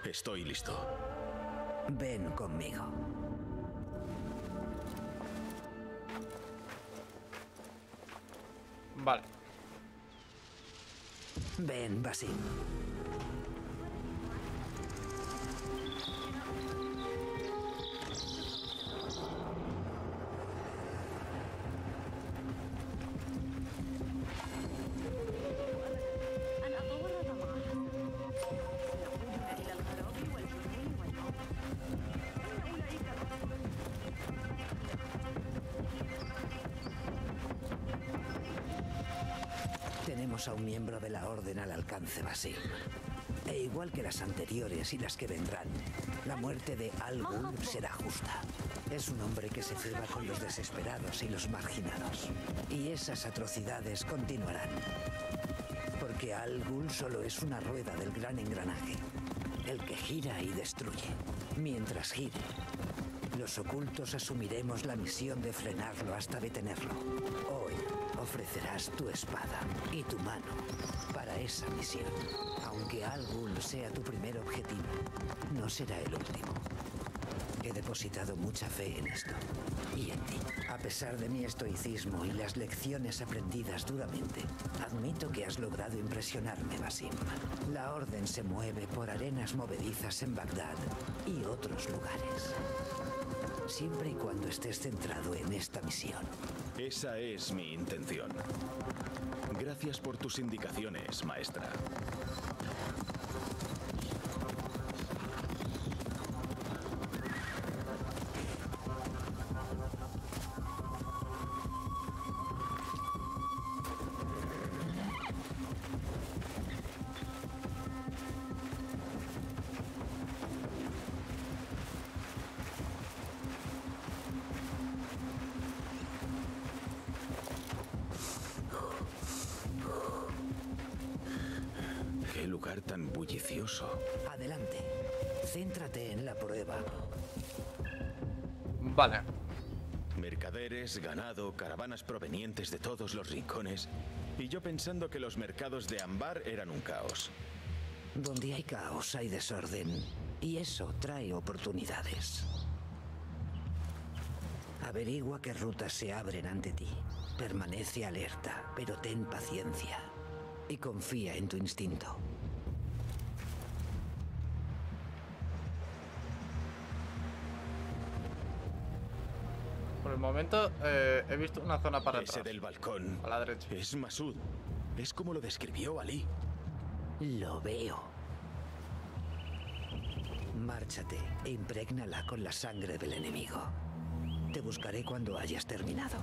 Estoy listo. Ven conmigo. Vale. Ven, Basim. Tenemos a un miembro de la Orden al alcance, Basim. E igual que las anteriores y las que vendrán, la muerte de Al Ghul será justa. Es un hombre que se ceba con los desesperados y los marginados. Y esas atrocidades continuarán. Porque Al Ghul solo es una rueda del gran engranaje, el que gira y destruye. Mientras gire, los ocultos asumiremos la misión de frenarlo hasta detenerlo. Hoy ofrecerás tu espada y tu mano para esa misión. Aunque Al Ghul sea tu primer objetivo, no será el último. He depositado mucha fe en esto y en ti. A pesar de mi estoicismo y las lecciones aprendidas duramente, admito que has logrado impresionarme, Basim. La Orden se mueve por arenas movedizas en Bagdad y otros lugares. Siempre y cuando estés centrado en esta misión. Esa es mi intención. Gracias por tus indicaciones, maestra. Qué lugar tan bullicioso. Adelante. Céntrate en la prueba. Vale. Mercaderes, ganado, caravanas provenientes de todos los rincones. Y yo pensando que los mercados de Ambar eran un caos. Donde hay caos hay desorden. Y eso trae oportunidades. Averigua qué rutas se abren ante ti. Permanece alerta, pero ten paciencia. Y confía en tu instinto. Por el momento he visto una zona para Ese atrás. del balcón A la derecha. es Masud. Es como lo describió Ali. Lo veo. Márchate e imprégnala con la sangre del enemigo. Te buscaré cuando hayas terminado.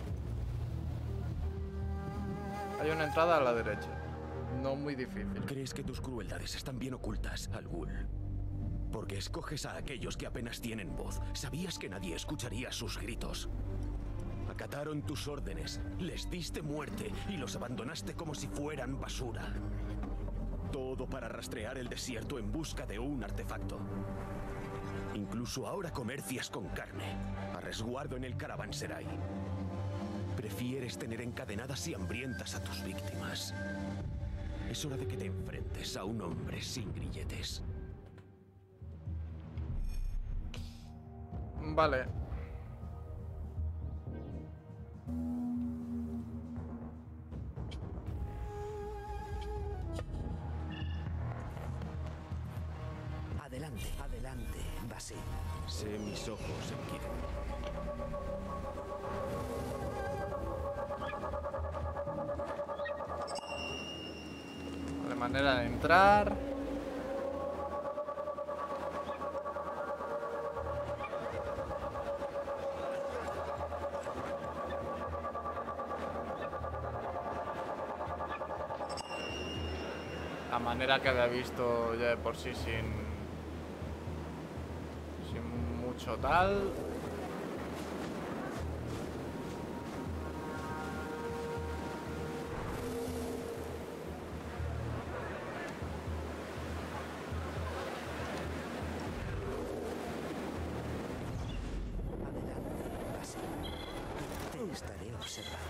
Hay una entrada a la derecha. No muy difícil. ¿Crees que tus crueldades están bien ocultas, Al Ghul? Porque escoges a aquellos que apenas tienen voz. Sabías que nadie escucharía sus gritos. Acataron tus órdenes, les diste muerte y los abandonaste como si fueran basura. Todo para rastrear el desierto en busca de un artefacto. Incluso ahora comercias con carne, a resguardo en el caravanserai. Prefieres tener encadenadas y hambrientas a tus víctimas. Es hora de que te enfrentes a un hombre sin grilletes. Vale. Adelante, adelante, Basim. Sé mis ojos, Enkidu. Vale, manera de entrar. La manera que había visto ya de por sí sin mucho tal. Adelante, Basim. Te estaré observando.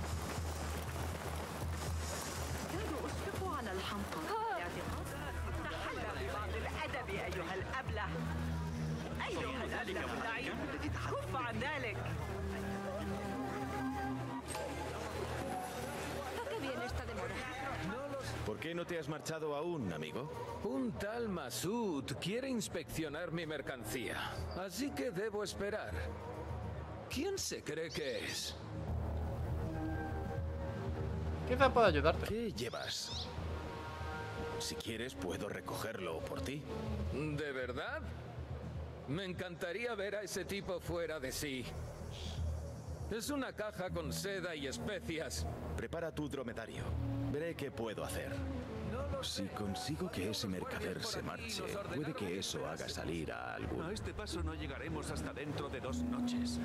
كادوا أشفقوا على الحمقى. الاعتقاد كف عن ذلك. ¿A qué viene esta demora? ¿Por qué no te has marchado aún, amigo? Un tal Masud quiere inspeccionar mi mercancía, así que debo esperar. ¿Quién se cree que es? Quizá pueda ayudarte. ¿Qué llevas? Si quieres, puedo recogerlo por ti. ¿De verdad? Me encantaría ver a ese tipo fuera de sí. Es una caja con seda y especias. Prepara tu dromedario. Veré qué puedo hacer. Si consigo que ese mercader se marche, puede que eso haga salir a algún. A este paso no llegaremos hasta dentro de 2 noches.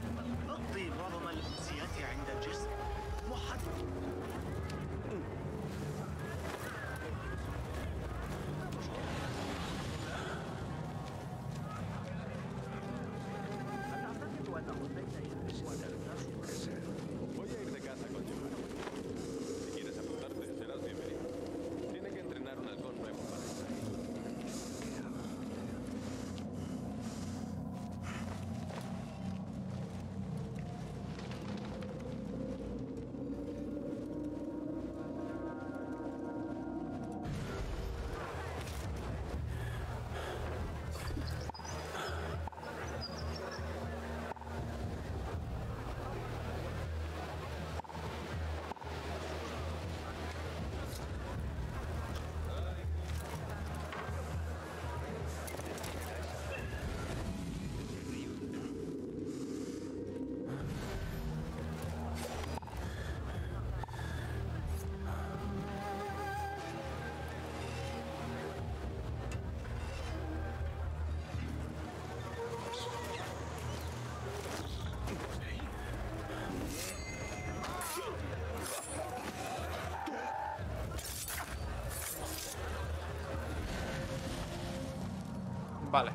Voy a ir de caza con Giovanni. Si quieres apuntarte, serás bienvenido. Tiene que entrenar un halcón nuevo para esta. Vale.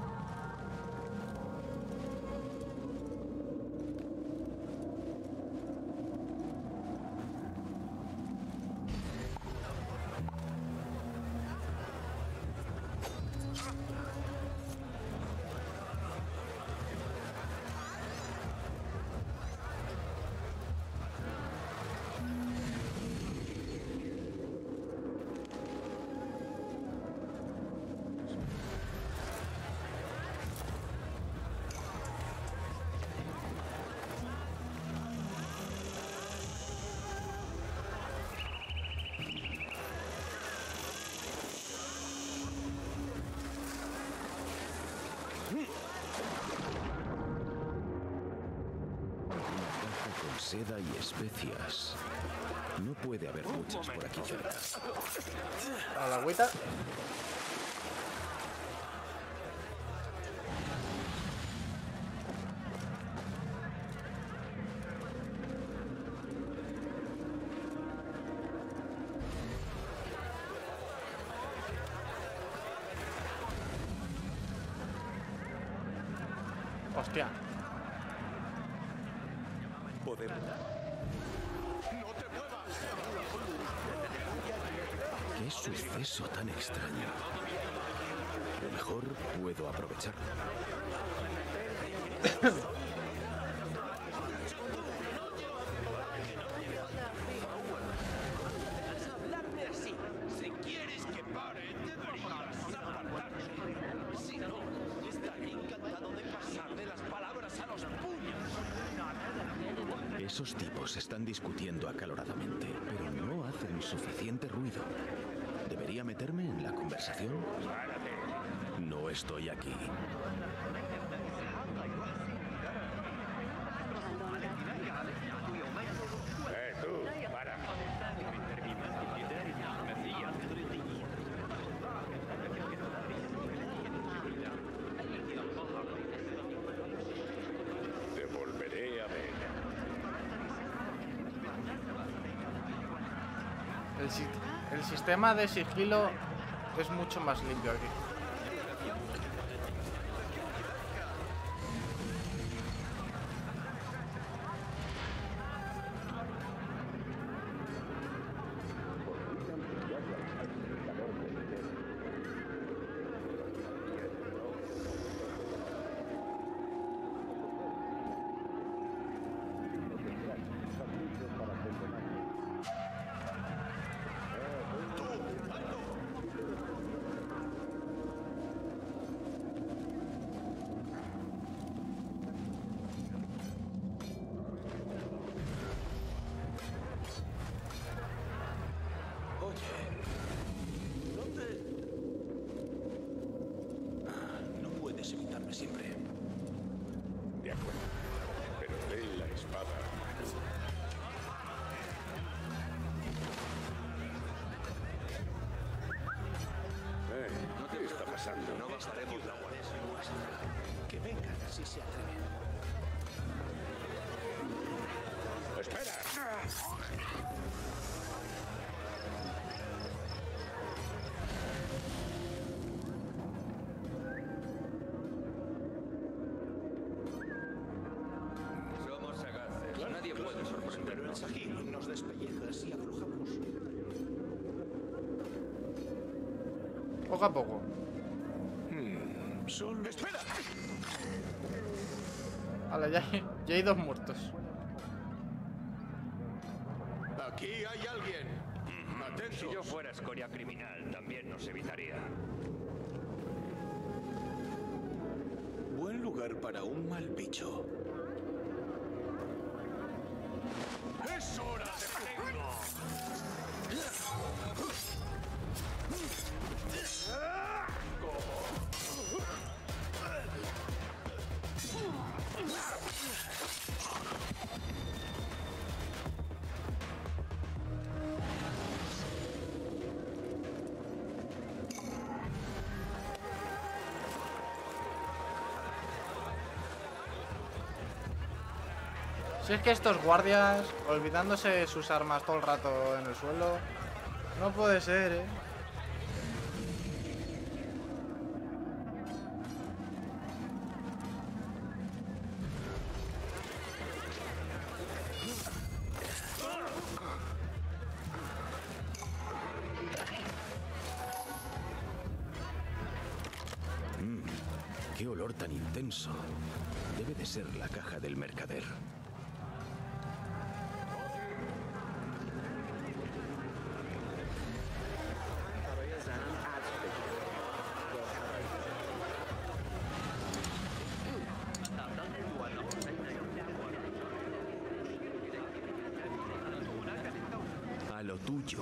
Con seda y especias. No puede haber muchas por aquí cerca. A la agüita. Hostia. ¿Qué suceso tan extraño? A lo mejor puedo aprovecharlo. Esos tipos están discutiendo acaloradamente, pero no hacen suficiente ruido. ¿Debería meterme en la conversación? No estoy aquí. Te volveré a ver. El sistema de sigilo es mucho más limpio aquí. pasando? No bajaremos la guardia. Que vengan si se atreven. ¡Espera! Somos sagaces. Nadie puede Pero sorprendernos. el Sahib nos despellejas y aflojamos. Poco a poco. Son... ¡Espera! Vale, ya hay 2 muertos. Aquí hay alguien. Atentos. Si yo fuera escoria criminal, también nos evitaría. Buen lugar para un mal bicho. ¡Es hora de peligro! Si es que estos guardias, olvidándose sus armas todo el rato en el suelo, no puede ser, ¿eh? Qué olor tan intenso. Debe de ser la caja del mercader. A lo tuyo.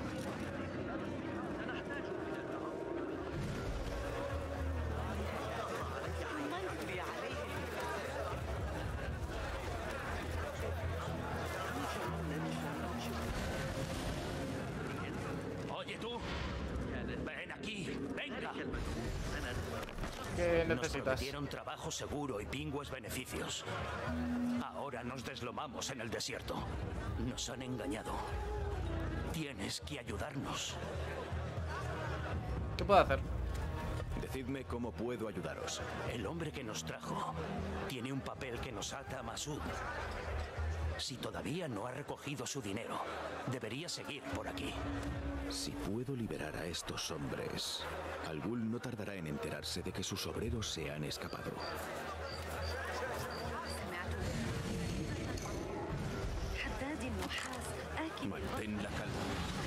Oye tú, ven aquí, venga. ¿Qué Nos necesitas? prometieron trabajo seguro y pingües beneficios. Ahora nos deslomamos en el desierto. Nos han engañado. Tienes que ayudarnos. ¿Qué puedo hacer? Decidme cómo puedo ayudaros. El hombre que nos trajo tiene un papel que nos ata a Masud. Si todavía no ha recogido su dinero, debería seguir por aquí. Si puedo liberar a estos hombres, Al-Ghul no tardará en enterarse de que sus obreros se han escapado. Mantén la calma.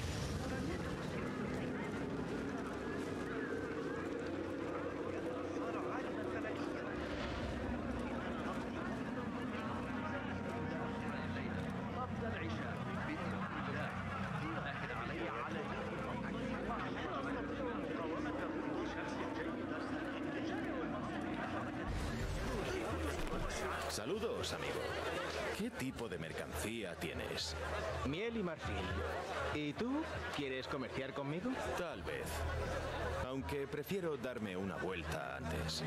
Saludos, amigo. ¿Qué tipo de mercancía tienes? Miel y marfil. ¿Y tú? ¿Quieres comerciar conmigo? Tal vez. Aunque prefiero darme una vuelta antes.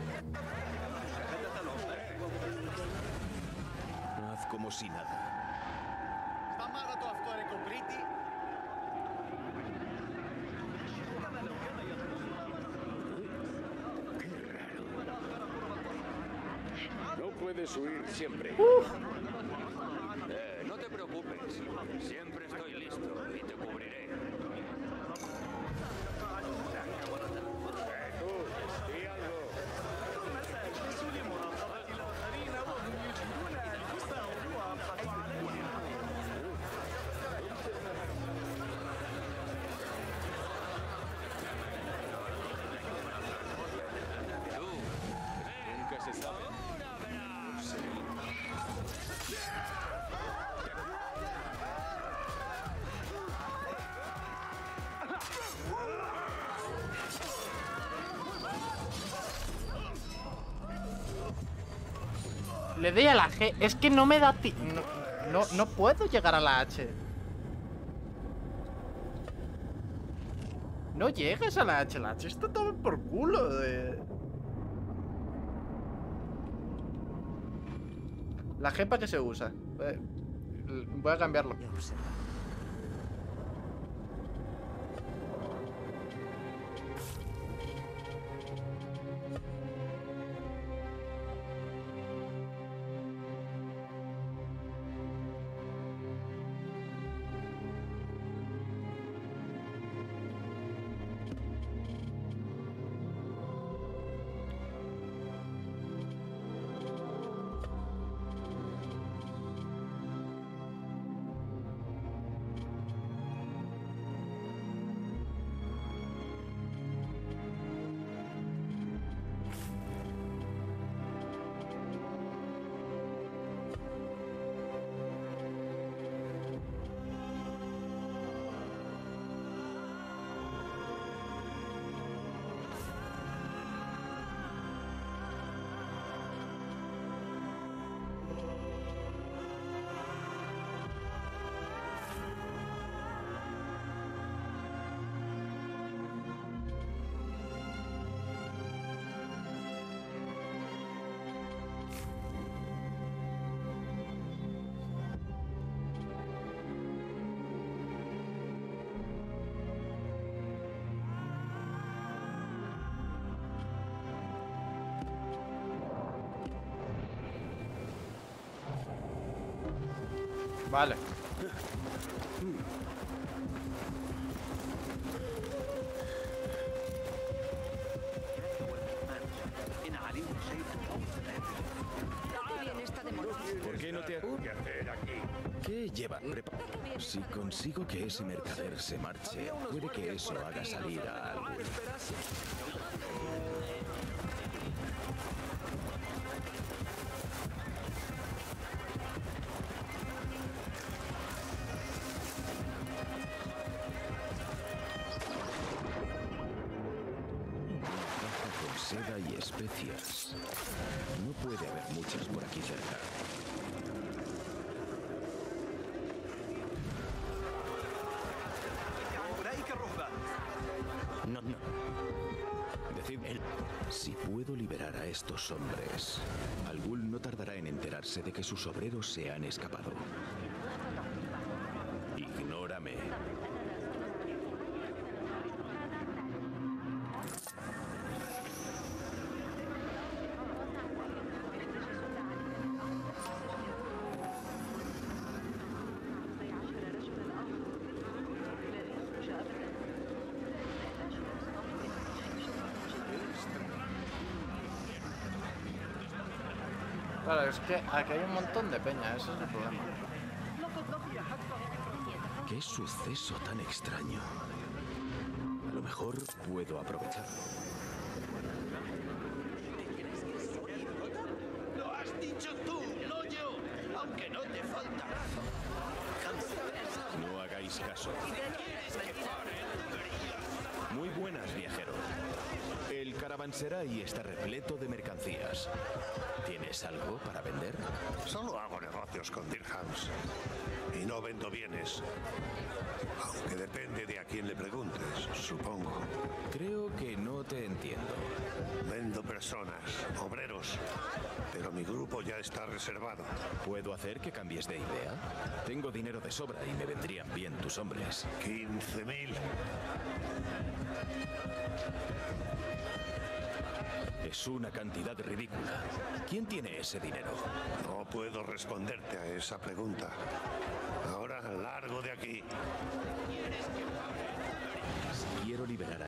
Haz como si nada. No puedes huir siempre. No te preocupes. Siempre estoy listo y te cubriré. Tú, di algo. Nunca se sabe. Le doy a la G. Es que no me da no puedo llegar a la H. No llegas a la H. La H está todo por culo de... La G para que se usa. Voy a cambiarlo. Y observa. Vale. ¿Qué bien esta demora? ¿Por qué no te hacer aquí? ¿Qué lleva? Si consigo que ese mercader se marche, puede que eso haga salir a alguien. Con seda y especias. No puede haber muchas por aquí cerca. No, no. Decidme, si puedo liberar a estos hombres, Al-Ghul no tardará en enterarse de que sus obreros se han escapado. Ignórame. Claro, es que aquí hay un montón de peña, ese es el problema. ¿Qué suceso tan extraño? A lo mejor puedo aprovecharlo. Lo has dicho tú, no yo, aunque no te falta razón. No hagáis caso. Muy buenas, viajero. El caravanserai está repleto de mercancías. ¿Tienes algo para vender? Solo hago negocios con dirhams. Y no vendo bienes. Aunque depende de a quién le preguntes, supongo. Creo que no te entiendo. Vendo personas, obreros. Pero mi grupo ya está reservado. ¿Puedo hacer que cambies de idea? Tengo dinero de sobra y me vendrían bien tus hombres. 15.000. Es una cantidad ridícula. ¿Quién tiene ese dinero? No puedo responderte a esa pregunta. Ahora largo de aquí. Quiero liberar a